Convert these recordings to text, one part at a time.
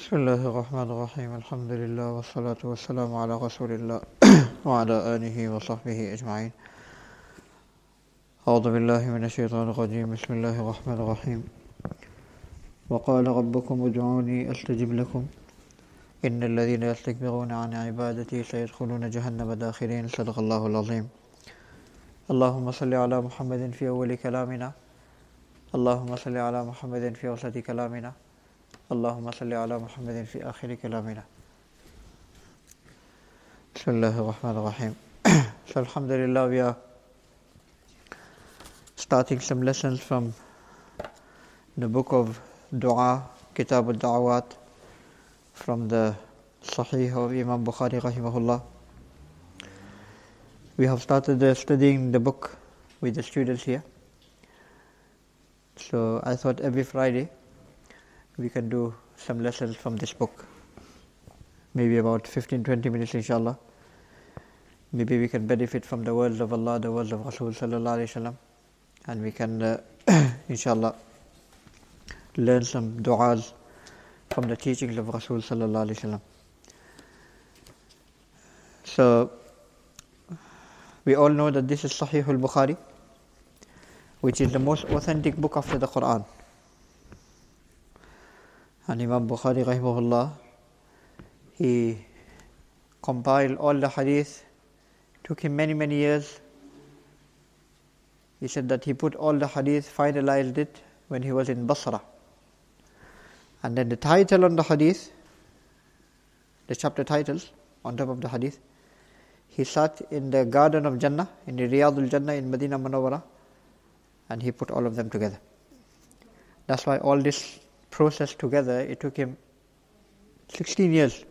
بسم الله الرحمن الرحيم الحمد لله والصلاة والسلام على رسول الله وعلى آله وصحبه أجمعين. أعوذ بالله من الشيطان الرجيم. بسم الله الرحمن الرحيم. وقال ربكم ادعوني أستجب لكم إن الذين يستكبرون عن عبادتي سيدخلون جهنم داخرين. صدق الله العظيم. اللهم صل على محمد في أول كلامنا، اللهم صل على محمد في وسط كلامنا، اللهم صل على محمد في آخر كلامنا. بسم الله الرحمن الرحيم. So alhamdulillah, we are starting some lessons from the book of Dua, Kitab al-Da'awat, from the Sahih of Imam Bukhari rahimahullah. We have started studying the book with the students here. So I thought every Friday we can do some lessons from this book, maybe about 15-20 minutes inshallah. Maybe we can benefit from the words of Allah, the words of Rasul sallallahu alayhi wasallam, and we can inshallah learn some du'as from the teachings of Rasul sallallahu alayhi wasallam. So we all know that this is Sahih al-Bukhari, which is the most authentic book after the Quran. And Imam Bukhari rahimahullah, he compiled all the hadith. Took him many years. He said that he put all the hadith, finalized it when he was in Basra. And then the title on the hadith, the chapter titles on top of the hadith, he sat in the garden of Jannah, in the Riyadul Jannah in Medina Munawwara, and he put all of them together. That's why all this process together, it took him 16 years.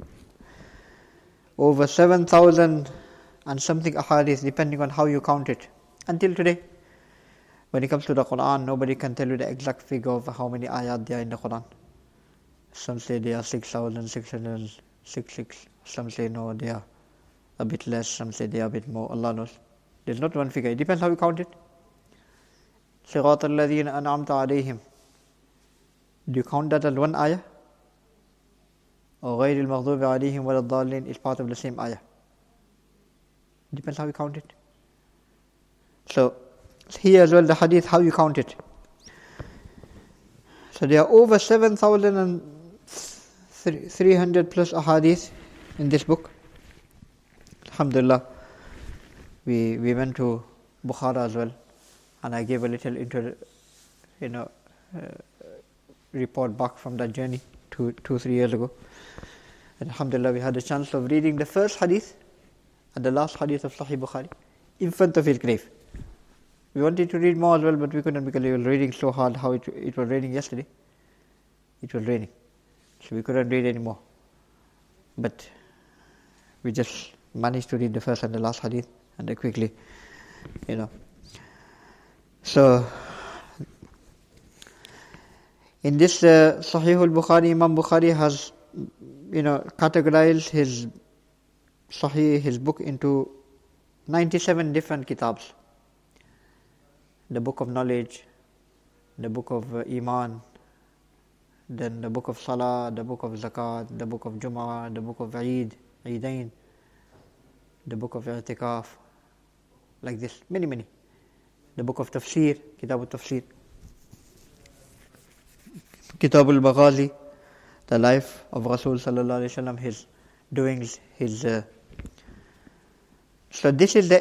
Over 7,000 and something ahadith, depending on how you count it. Until today, when it comes to the Quran, nobody can tell you the exact figure of how many ayat there are in the Quran. Some say they are 6,666. Some say no, they are a bit less. Some say they are a bit more. Allah knows. There's not one figure. It depends how you count it. صِرَاطَ الَّذِينَ أَنْعَمْتَ عَلَيْهِمْ. Do you count that as one ayah? Or غَيْرِ الْمَغْضُوبِ عَلَيْهِمْ وَلَا الضَّالِّينَ is part of the same ayah. Depends how you count it. So here as well, the hadith, how you count it. So there are over 7,300 plus ahadith in this book. Alhamdulillah, we went to Bukhara as well, and I gave a little report back from that journey 2-3 years ago. And alhamdulillah, we had a chance of reading the first hadith and the last hadith of Sahih Bukhari in front of his grave. We wanted to read more as well, but we couldn't because we were reading so hard. How it was raining yesterday. It was raining, so we couldn't read anymore. But we just managed to read the first and the last hadith, and then quickly, So in this Sahih al-Bukhari, Imam Bukhari has categorized his Sahih, his book, into 97 different kitabs. The book of knowledge, the book of Iman, then the book of Salah, the book of Zakat, the book of Jum'ah, the book of Eid, Eidain, the book of I'tikaf, like this, many. The book of Tafsir, Kitab al-Tafsir, Kitab al-Baghazi, the life of Rasul sallallahu alaihi wasallam, his doings, his So this is the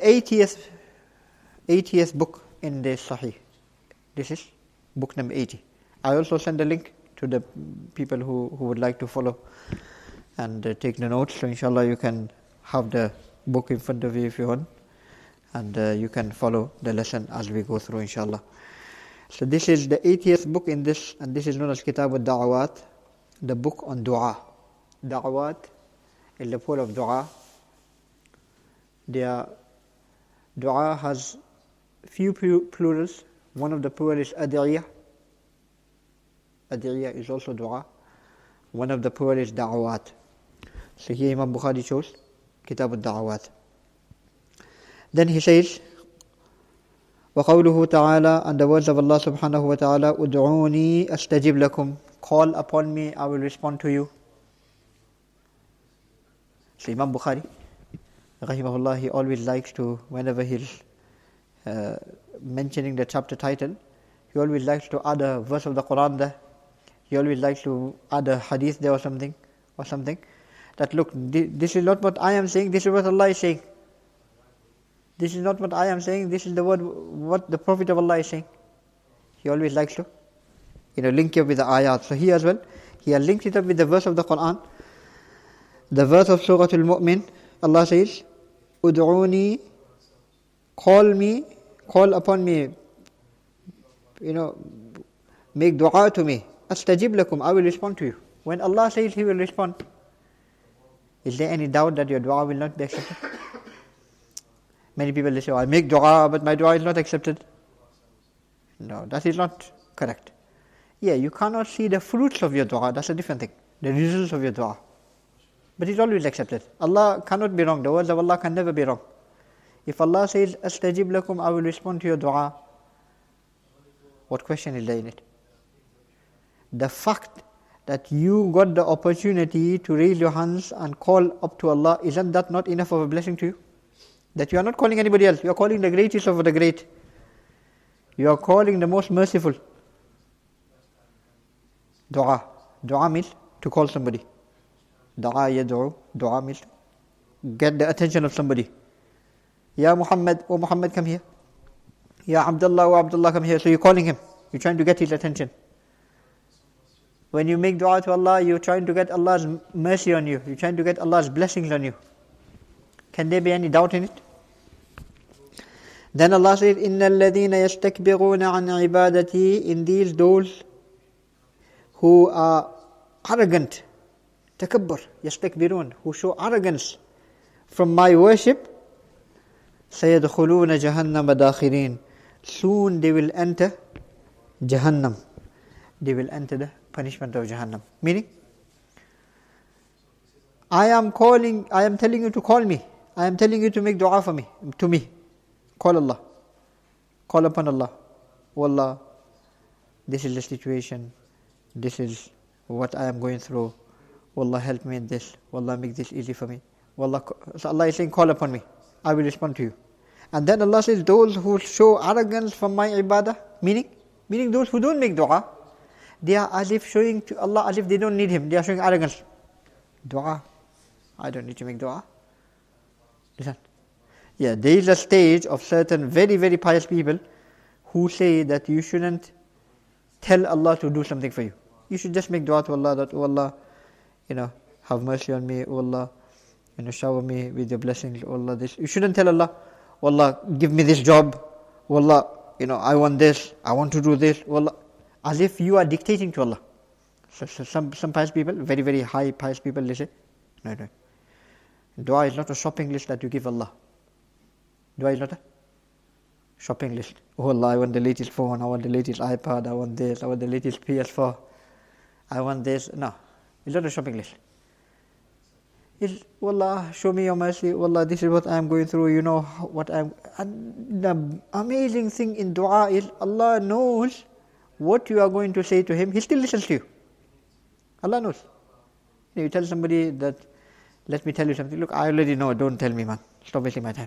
80th book in the Sahih. This is book number 80. I also send a link to the people who would like to follow and take the notes. So inshallah you can have the book in front of you if you want, and you can follow the lesson as we go through inshallah. So this is the 80th book in this, and this is known as Kitab al-Da'awat, the book on dua. Da'awat is the plural of dua. Dua has few plurals. One of the plural is adiyah. Adiyah is also dua. One of the plural is da'awat. So here Imam Bukhari chose Kitab al-Da'awat. Then he says, وَقَوْلُهُ تَعَالَى, and the words of Allah subhanahu wa ta'ala, أُدْعُونِي أَسْتَجِبْ لَكُمْ, call upon me, I will respond to you. So Imam Bukhari, rahimahullah, he always likes to, whenever he's mentioning the chapter title, he always likes to add a verse of the Quran there. He always likes to add a hadith there or something. That look, this is not what I am saying, this is what Allah is saying. This is not what I am saying, this is the word, what the Prophet of Allah is saying. He always likes to, link it with the ayat. So he as well, he has linked it up with the verse of the Quran. The verse of Surah Al-Mu'min, Allah says, Ud'uni, call upon me, make dua to me. Astajib lakum, I will respond to you. When Allah says He will respond, is there any doubt that your dua will not be accepted? Many people say, I make dua, but my dua is not accepted. No, that is not correct. Yeah, you cannot see the fruits of your dua, that's a different thing. The results of your dua. But it's always accepted. Allah cannot be wrong. The words of Allah can never be wrong. If Allah says, Astajib lakum, I will respond to your dua, what question is there in it? The fact that you got the opportunity to raise your hands and call up to Allah, isn't that not enough of a blessing to you? That you are not calling anybody else, you are calling the greatest of the great. You are calling the most merciful. Dua. Dua means to call somebody. Dua yad'u. Dua means get the attention of somebody. Ya Muhammad, oh Muhammad, come here. Ya Abdullah, oh Abdullah, come here. So you're calling him. You're trying to get his attention. When you make dua to Allah, you're trying to get Allah's mercy on you. You're trying to get Allah's blessings on you. Can there be any doubt in it? Then Allah says, إِنَّ الَّذِينَ يَسْتَكْبِرُونَ عَنْ عِبَادَتِي. Indeed, those who are arrogant, takabbur, yastakbirun, who show arrogance from my worship, سَيَدْخُلُونَ جَهَنَّمَ دَاخِرِينَ. Soon they will enter Jahannam. They will enter the punishment of Jahannam. Meaning, I am telling you to call me. I am telling you to make dua for me, to me. Call Allah. Call upon Allah. Oh Allah, this is the situation. This is what I am going through. Oh Allah, help me in this. Oh Allah, make this easy for me. Oh Allah, so Allah is saying, call upon me. I will respond to you. And then Allah says, those who show arrogance from my ibadah, meaning those who don't make dua, they are as if showing to Allah as if they don't need Him. They are showing arrogance. Dua. I don't need to make dua. Listen. Yeah, there is a stage of certain very, very pious people who say that you shouldn't tell Allah to do something for you. You should just make dua to Allah that, oh Allah, have mercy on me. Oh Allah, shower me with your blessings. Oh Allah, this. You shouldn't tell Allah, oh Allah, give me this job. Oh Allah, I want this. I want to do this. Oh Allah. As if you are dictating to Allah. So some pious people, very, very high pious people, they say, no. Dua is not a shopping list that you give Allah. Dua is not a shopping list. Oh Allah, I want the latest phone, I want the latest iPad, I want this, I want the latest PS4, I want this. No, it's not a shopping list. It's, oh Allah, show me your mercy. Oh Allah, this is what I am going through. You know what I'm. And the amazing thing in dua is Allah knows what you are going to say to Him. He still listens to you. Allah knows. You tell somebody that, let me tell you something. Look, I already know. Don't tell me, man. Stop wasting my time.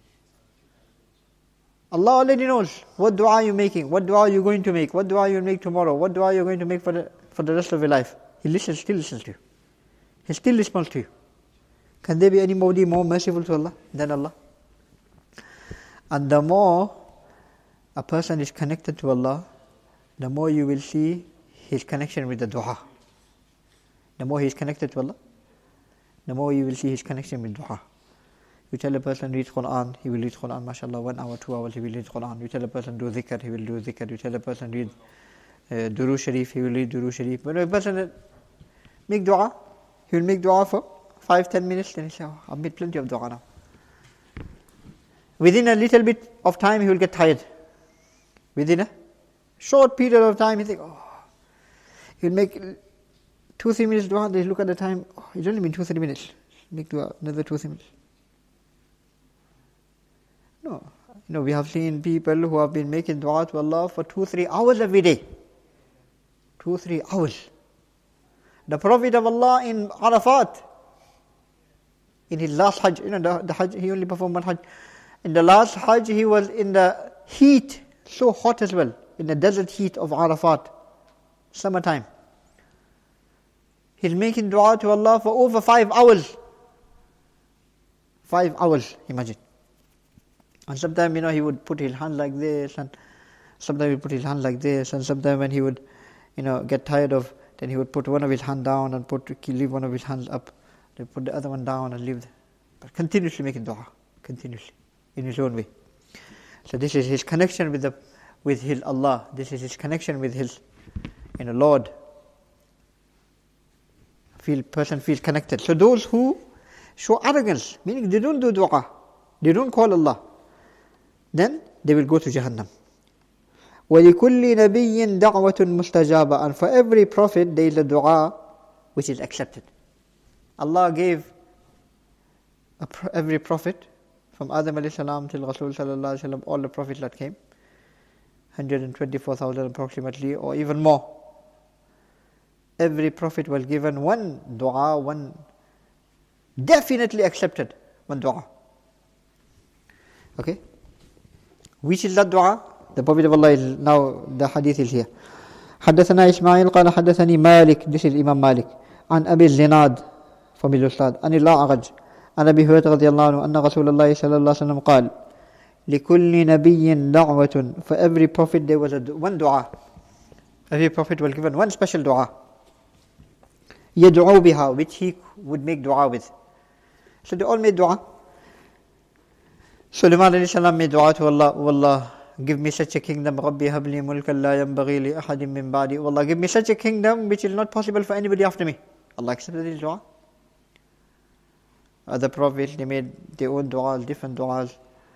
Allah already knows what dua are you making, what dua are you going to make, what dua you will make tomorrow, what dua you are going to make for the rest of your life. He listens, still listens to you. He still responds to you. Can there be anybody more merciful to Allah than Allah? And the more a person is connected to Allah, the more you will see his connection with the dua. The more he is connected to Allah, the more you will see his connection with dua. You tell a person read Quran, he will read Quran, mashallah, 1 hour, 2 hours, he will read Quran. You tell a person do dhikr, he will do dhikr. You tell a person read Durood Sharif, he will read Durood Sharif. But if a person make dua, he will make dua for 5-10 minutes, then he say, oh, I've made plenty of dua now. Within a little bit of time, he will get tired. Within a short period of time, he think, oh, he will make 2-3 minutes dua, they look at the time, oh, it's only been 2-3 minutes. Make dua, another 2-3 minutes. No, we have seen people who have been making dua to Allah for 2-3 hours every day. 2-3 hours. The Prophet of Allah in Arafat, in his last Hajj, the Hajj, he only performed one Hajj. In the last Hajj, he was in the heat, so hot as well, in the desert heat of Arafat, summertime. He's making dua to Allah for over 5 hours. 5 hours, imagine. And sometimes, he would put his hand like this, and sometimes he would put his hand like this, and sometimes when he would, get tired of, then he would put one of his hand down and leave one of his hands up. Then put the other one down and leave. But continuously making dua, continuously, in his own way. So this is his connection with his Allah. This is his connection with his, Lord. Person feels connected. So those who show arrogance, meaning they don't do dua, they don't call Allah, then they will go to Jahannam. وَلِكُلِّ نَبِيٍّ دَعْوَةٌ مُسْتَجَابَةٌ. And for every prophet there is a dua which is accepted. Allah gave every prophet, from Adam alayhi salam till Rasul sallallahu alayhi wa sallam, all the prophets that came, 124,000 approximately, or even more. Every prophet was given one dua, one definitely accepted, one dua. Okay? Which is that dua? The Prophet of Allah is now, the hadith is here. حدثنا إسماعيل قال حدثني مالك, this is Imam Malik, عن أبي الزناد from his Ustad, عن الأعرج عن أبي هريرة رضي الله عنه أن رسول الله صلى الله عليه وسلم قال لكل نبي دعوة. For every prophet there was one dua. Every prophet was given one special dua. يدعو بها, which he would make dua with. So they all made dua. Sulaiman alayhi salam made dua to Allah, "O Allah, give me such a kingdom, Rabbi habli mulkan la yanbaghi li ahadin min ba'di." O Allah, give me such a kingdom which is not possible for anybody after me. Allah accepted his dua. Other prophets, they made their own du'as, different du'as.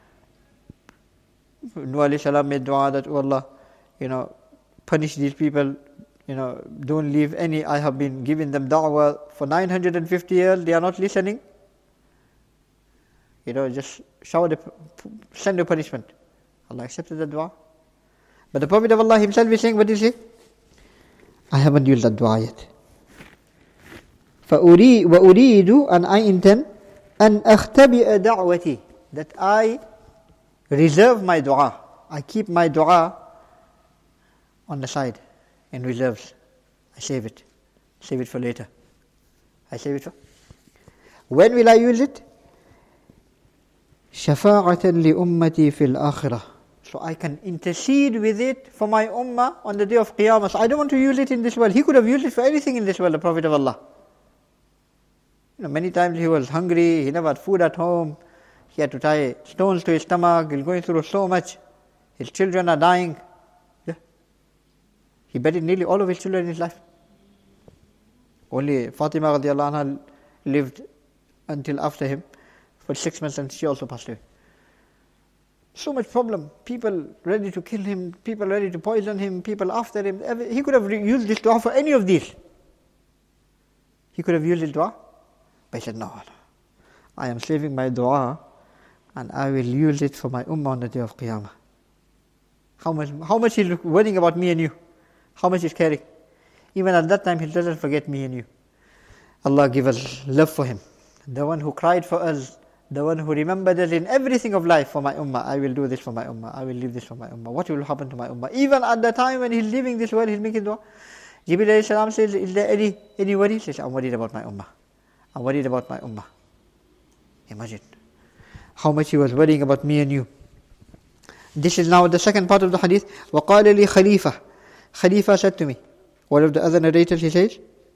Nuh alayhi salam made dua that, "O Allah, punish these people, don't leave any. I have been giving them da'wah for 950 years, they are not listening. Just send a punishment." Allah accepted the dua. But the Prophet of Allah himself is saying, what is he? I haven't used that dua yet. وَأُرِيدُ, and I intend, أَنْ أَخْتَبِئَ دَعْوَتِي, that I reserve my dua. I keep my dua on the side, in reserves. I save it. Save it for later. I save it for... When will I use it? شَفَاعَةً لِأُمَّتِي فِي الْآخِرَةِ. So I can intercede with it for my ummah on the day of Qiyamah. So I don't want to use it in this world. He could have used it for anything in this world, the Prophet of Allah. Many times he was hungry, he never had food at home. He had to tie stones to his stomach. He's going through so much. His children are dying. Yeah. He buried nearly all of his children in his life. Only Fatima radiallahu anha lived until after him for 6 months, and she also passed away. So much problem. People ready to kill him, people ready to poison him, people after him. He could have used this dua for any of these. He could have used this dua. But he said, no, I am saving my dua and I will use it for my ummah on the day of Qiyamah. How much he's worrying about me and you. How much he's caring. Even at that time, he doesn't forget me and you. Allah give us love for him. The one who cried for us, the one who remembered us in everything of life for my ummah. I will do this for my ummah. I will leave this for my ummah. What will happen to my ummah? Even at the time when he's leaving this world, he's making dua. Jibreel alayhi salam says, is there any worry? He says, I'm worried about my ummah. I'm worried about my ummah. Imagine how much he was worrying about me and you. This is now the second part of the hadith. وَقَالَ لِي خَلِيفَةٌ. Khalifa said to me. One of the other narrators, he says,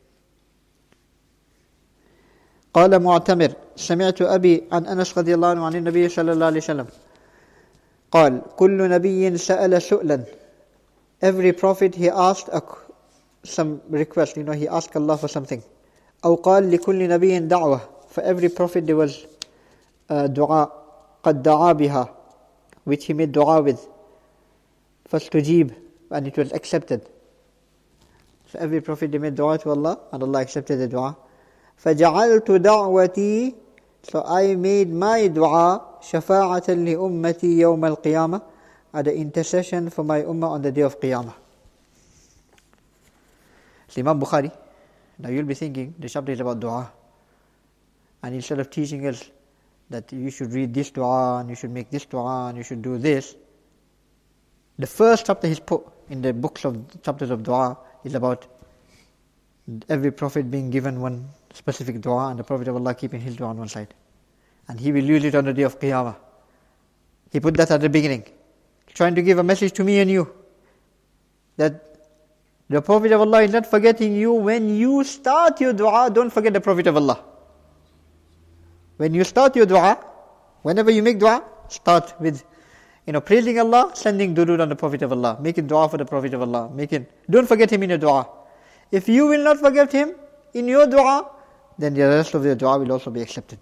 قال معتمر سمعت أبي عن أنس رضي الله عنه عن النبي صلى الله عليه وسلم قال كل نبي سأل سؤلا. Every prophet he asked some request, he asked Allah for something. أو قال لكل نبي دعوة. For every prophet there was dua قد دعا بها, which he made dua with. فاستجيب, and it was accepted. So every prophet they made dua to Allah and Allah accepted the dua. فَجَعَلْتُ دَعْوَتِي, so I made my dua شَفَاعَةً لِأُمَّتِي يَوْمَ الْقِيَامَةِ, at the intercession for my ummah on the day of Qiyamah. So Imam Bukhari, Now you'll be thinking, the chapter is about dua. And instead of teaching us that you should read this dua, and you should make this dua, and you should do this, the first chapter he's put in the books of chapters of dua is about every prophet being given one specific dua, and the Prophet of Allah keeping his dua on one side. And he will use it on the day of Qiyamah. He put that at the beginning, trying to give a message to me and you, that the Prophet of Allah is not forgetting you. When you start your dua, don't forget the Prophet of Allah. When you start your dua, whenever you make dua, start with praising Allah, sending durood on the Prophet of Allah, making dua for the Prophet of Allah, don't forget him in your dua. If you will not forget him in your dua, then the rest of your dua will also be accepted.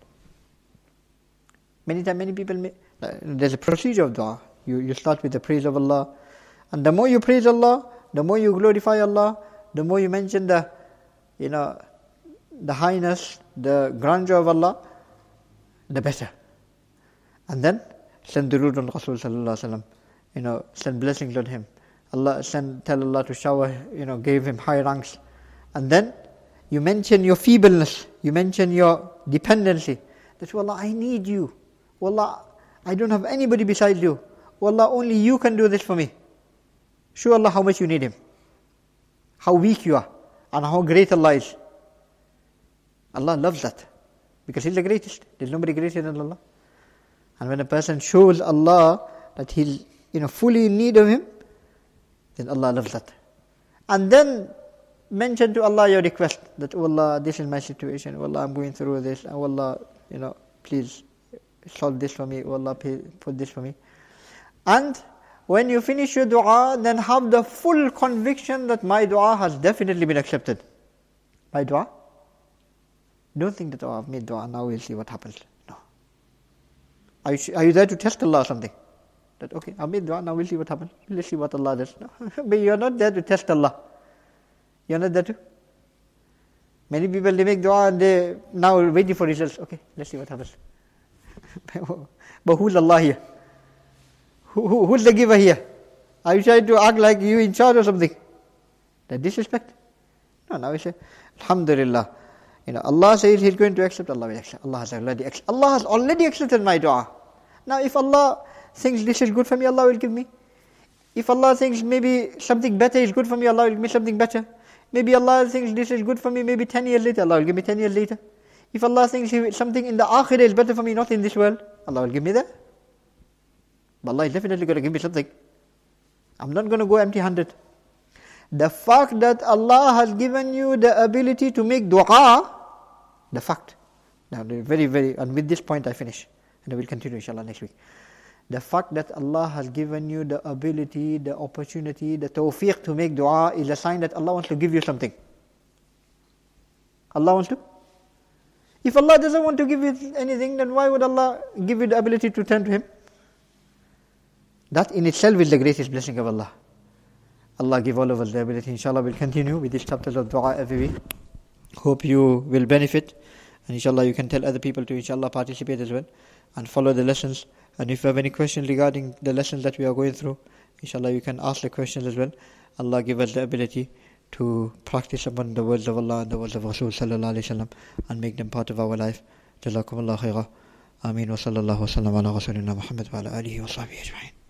Many people, there's a procedure of dua. You start with the praise of Allah, and the more you praise Allah, the more you glorify Allah, the more you mention the highness, the grandeur of Allah, the better. And then send durood on Rasul sallallahu alaihi wasallam. Send blessings on him. Tell Allah to shower, give him high ranks. And then you mention your feebleness, you mention your dependency. That, Wallah, I need you. Wallah, I don't have anybody besides you. Wallah, only you can do this for me. Show Allah how much you need him, how weak you are, and how great Allah is. Allah loves that, because he's the greatest. There's nobody greater than Allah. And when a person shows Allah that he's fully in need of him, then Allah loves that. And then mention to Allah your request, that, oh Allah, this is my situation. Oh Allah, I'm going through this. Oh Allah, please solve this for me. Oh Allah, put this for me. And when you finish your dua, then have the full conviction that my dua has definitely been accepted. My dua? Don't think that, I've made dua, now we'll see what happens. No. Are you there to test Allah or something? That, okay, I've made dua, now we'll see what happens. Let's see what Allah does. No. But you're not there to test Allah. You're not there to. Many people, they make dua and they now waiting for results. Okay, let's see what happens. But who's Allah here? Who's the giver here? Are you trying to act like you in charge or something? That disrespect? No, now we say, Alhamdulillah. Allah says He's going to accept, Allah will accept. Allah has already accepted my dua. Now if Allah thinks this is good for me, Allah will give me. If Allah thinks maybe something better is good for me, Allah will give me something better. Maybe Allah thinks this is good for me, maybe 10 years later, Allah will give me 10 years later. If Allah thinks something in the akhirah is better for me, not in this world, Allah will give me that. But Allah is definitely going to give me something. I'm not going to go empty-handed. The fact that Allah has given you the ability to make dua, the fact. Now, and with this point I finish. And I will continue inshallah next week. The fact that Allah has given you the ability, the opportunity, the tawfiq to make dua is a sign that Allah wants to give you something. Allah wants to. If Allah doesn't want to give you anything, then why would Allah give you the ability to turn to Him? That in itself is the greatest blessing of Allah. Allah give all of us the ability. Inshallah, we'll continue with these chapters of dua every week. Hope you will benefit. And inshallah, you can tell other people to inshallah participate as well. And follow the lessons. And if you have any questions regarding the lessons that we are going through, inshallah, you can ask the questions as well. Allah give us the ability to practice upon the words of Allah and the words of Rasul sallallahu alaihi wasallam and make them part of our life. Jazakumullah khairah. Ameen wa sallallahu wa sallam ala rasulina Muhammad wa ala alihi wa sahbihi ajma'in.